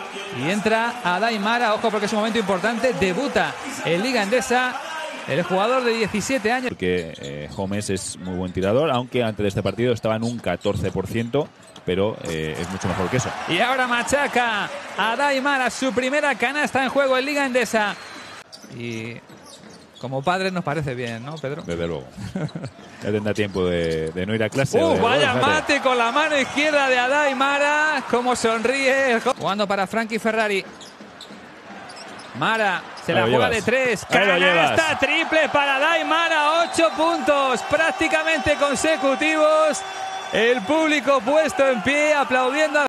Y entra Adai Mara, ojo porque es un momento importante, debuta en Liga Endesa el jugador de 17 años. Porque Homes es muy buen tirador, aunque antes de este partido estaba en un 14%, pero es mucho mejor que eso. Y ahora machaca Adai Mara, su primera canasta en juego en Liga Endesa. Y como padres nos parece bien, ¿no, Pedro? Desde luego. Ya tendrá tiempo de no ir a clase. Vaya mate con la mano izquierda de Adai Mara. Cómo sonríe. Jugando para Frankie Ferrari. Mara se la juega de 3. Canasta triple para Adai Mara. 8 puntos prácticamente consecutivos. El público puesto en pie aplaudiendo.